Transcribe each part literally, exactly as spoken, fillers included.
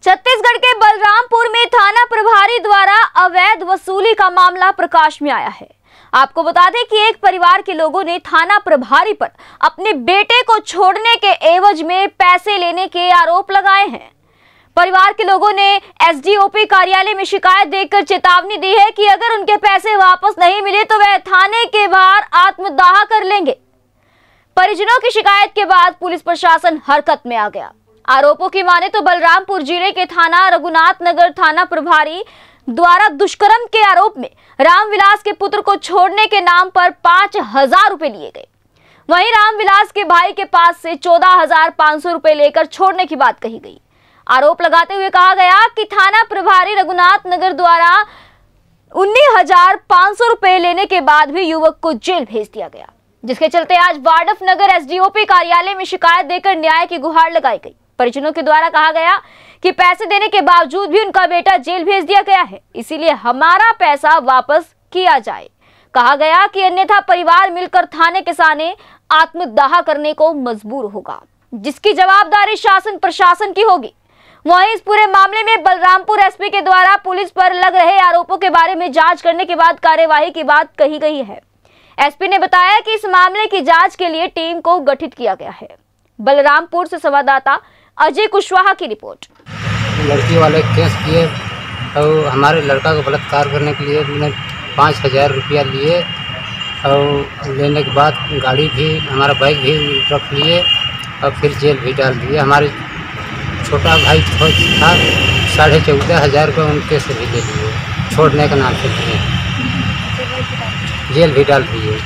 छत्तीसगढ़ के बलरामपुर में थाना प्रभारी द्वारा अवैध वसूली का मामला प्रकाश में आया है। आपको बता दें कि एक परिवार के लोगों ने थाना प्रभारी पर अपने बेटे को छोड़ने के एवज में पैसे लेने के आरोप लगाए हैं। परिवार के लोगों ने एसडीओपी कार्यालय में शिकायत देकर चेतावनी दी है कि अगर उनके पैसे वापस नहीं मिले तो वह थाने के बाहर आत्मदाह कर लेंगे। परिजनों की शिकायत के बाद पुलिस प्रशासन हरकत में आ गया। आरोपों की माने तो बलरामपुर जिले के थाना रघुनाथ नगर थाना प्रभारी द्वारा दुष्कर्म के आरोप में रामविलास के पुत्र को छोड़ने के नाम पर पांच हजार रुपए लिए गए। वहीं रामविलास के भाई के पास से चौदह हजार पांच सौ रुपए लेकर छोड़ने की बात कही गई। आरोप लगाते हुए कहा गया कि थाना प्रभारी रघुनाथ नगर द्वारा उन्नीस हजार पांच सौ रुपए लेने के बाद भी युवक को जेल भेज दिया गया, जिसके चलते आज वार्डफ नगर एसडीओपी कार्यालय में शिकायत देकर न्याय की गुहार लगाई गई। परिजनों के द्वारा कहा गया कि पैसे देने के बावजूद भी उनका बेटा जेल भेज दिया गया है, इसीलिए हमारा पैसा वापस किया जाए। कहा गया कि अन्यथा परिवार मिलकर थाने के सामने आत्मदाह करने को मजबूर होगा, जिसकी जवाबदारी शासन प्रशासन की होगी। वहीं इस पूरे मामले में बलरामपुर एसपी के द्वारा पुलिस पर लग रहे आरोपों के बारे में जांच करने के बाद कार्यवाही की बात कही गई है। एसपी ने बताया कि इस मामले की जांच के लिए टीम को गठित किया गया है। बलरामपुर से संवाददाता अजय कुशवाहा की रिपोर्ट। लड़की वाले केस किए और हमारे लड़का को बलात्कार करने के लिए मैंने पाँच हजार रुपया लिए और लेने के बाद गाड़ी भी हमारा बाइक भी रख लिए और फिर जेल भी डाल दिए। हमारे छोटा भाई था साढ़े चौदह हजार रुपये उनके से भी ले लिए, छोड़ने का नाम से दिए, जेल भी डाल दिए।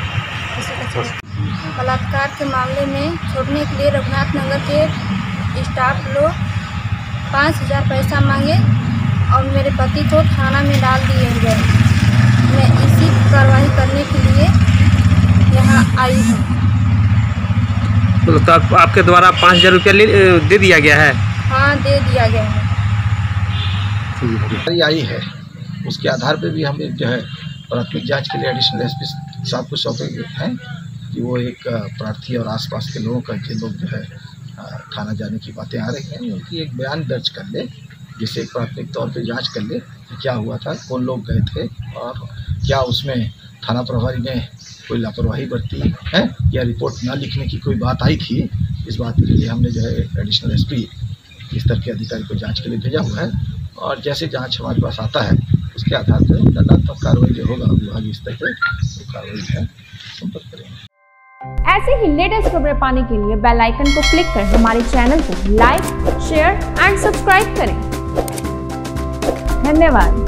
बलात्कार के मामले में छोड़ने के लिए रघुनाथ नगर के स्टाफ लोग पाँच हजार पैसा मांगे और मेरे पति को थाना में डाल दिए गए। मैं इसी कार्रवाई करने के लिए यहाँ आई हूँ। तो आप, आपके द्वारा पाँच हजार रुपया दे दिया गया है? हाँ, दे दिया गया है। आई है, उसके आधार पे भी हमें जो है प्राथमिक जांच के लिए एडिशनल एसपी साहब को सौंपे हैं कि वो एक प्रार्थी और आसपास के लोगों का जो लोग जो है थाना जाने की बातें आ रही हैं, उनकी एक बयान दर्ज कर ले, जिससे एक प्राथमिक तौर पे जांच कर ले कि क्या हुआ था, कौन लोग गए थे और क्या उसमें थाना प्रभारी ने कोई लापरवाही बरती है या रिपोर्ट ना लिखने की कोई बात आई थी। इस बात के लिए हमने जो है एडिशनल एसपी स्तर के अधिकारी को जांच के लिए भेजा हुआ है और जैसे जांच हमारे पास आता है उसके आधार पर दंडात्मक कार्रवाई जो होगा विभागीय स्तर पर वो कार्रवाई है संपर्क करेंगे। ऐसे ही लेटेस्ट खबरें पाने के लिए बेल आइकन को क्लिक कर हमारे चैनल को लाइक, शेयर एंड सब्सक्राइब करें। धन्यवाद।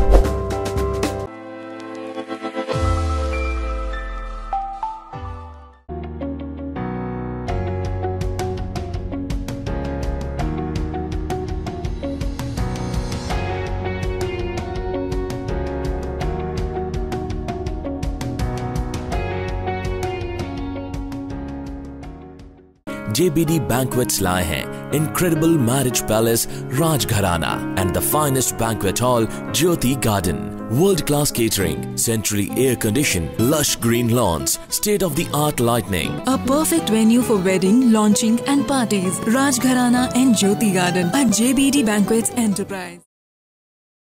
J B D Banquets लाए हैं Incredible Marriage Palace Rajgharana and the finest banquet hall Jyoti Garden. World-class catering, centrally air-conditioned, lush green lawns, state-of-the-art lighting. A perfect venue for wedding, launching and parties. Rajgharana and Jyoti Garden at J B D Banquets Enterprise.